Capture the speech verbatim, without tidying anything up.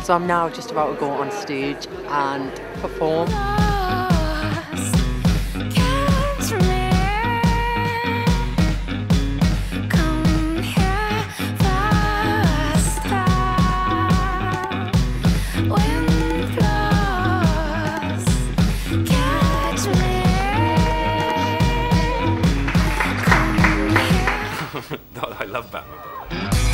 So I'm now just about to go on stage and perform. I love Batman.